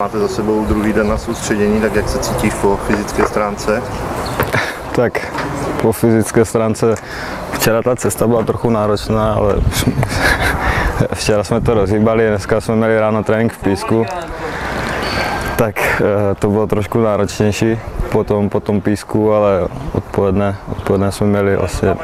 Máte za sebou druhý den na soustředění, tak jak se cítíš po fyzické stránce? Tak po fyzické stránce včera ta cesta byla trochu náročná, ale včera jsme to rozhýbali, dneska jsme měli ráno trénink v Písku, tak to bylo trošku náročnější po tom Písku, ale odpoledne jsme měli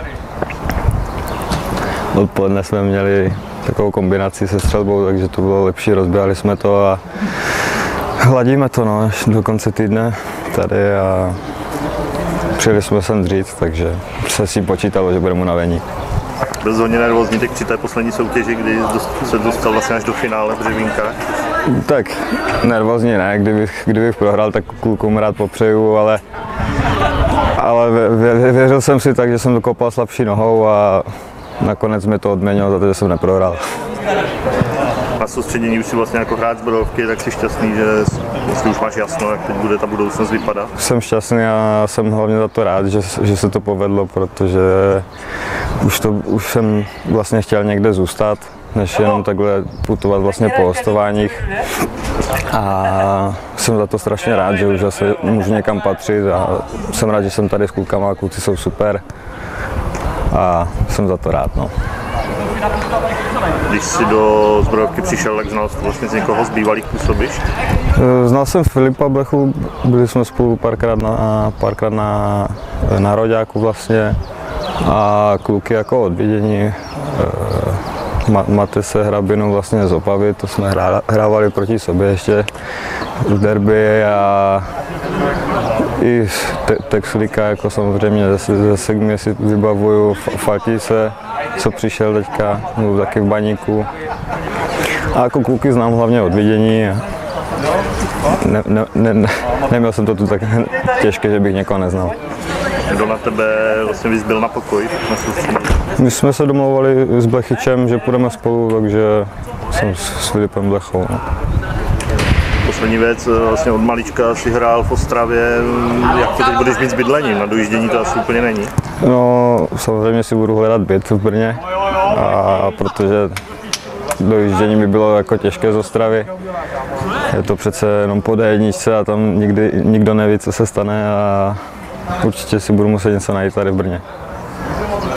takovou kombinaci se střelbou, takže to bylo lepší, rozběhali jsme to a hladíme to až do konce týdne tady a přijeli jsme sem dřív, takže se si počítalo, že budeme unavení. Byl jsi hodně nervózní teď při té poslední soutěži, kdy se dostal vlastně až do finále v Břevínkách? Tak nervózní ne, kdybych prohrál, tak klukům rád popřeju, ale věřil jsem si tak, že jsem dokopal slabší nohou a nakonec mi to odměnilo za to, že jsem neprohrál. Na soustředění už si vlastně jako hráč z Brodovky, tak jsi šťastný, že už máš jasno, jak teď bude ta budoucnost vypadat? Jsem šťastný a jsem hlavně za to rád, že se to povedlo, protože už jsem vlastně chtěl někde zůstat, než jenom takhle putovat vlastně po hostováních. A jsem za to strašně rád, že už zase můžu někam patřit a jsem rád, že jsem tady s klukama, kluci jsou super a jsem za to rád. No. Když jsi do Zbrojovky přišel, tak znal jsi vlastně z někoho z bývalých působišť? Znal jsem Filipa Blechu, byli jsme spolu párkrát na nároďáku vlastně a kluky jako od vidění. Matese Hrabinu vlastně z Opavy, to jsme hrávali proti sobě ještě v derby a i Texlíka, jako samozřejmě ze Segmě si vybavuju, Faltice, co přišel teďka, byl taky v Baníku. A jako kluky znám hlavně od vidění. Neměl jsem to tu tak těžké, že bych někoho neznal. Kdo na tebe vlastně vyzbyl na pokoj na soustředění? My jsme se domlouvali s Blechyčem, že půjdeme spolu, takže jsem s Filipem Blechou. No. Poslední věc, vlastně od malička si hrál v Ostravě, jak to teď budeš mít s bydlením? Na dojíždění to asi úplně není. No, samozřejmě si budu hledat byt v Brně, protože dojíždění mi bylo jako těžké z Ostravy. Je to přece jenom po D1 a tam nikdo neví, co se stane a určitě si budu muset něco najít tady v Brně.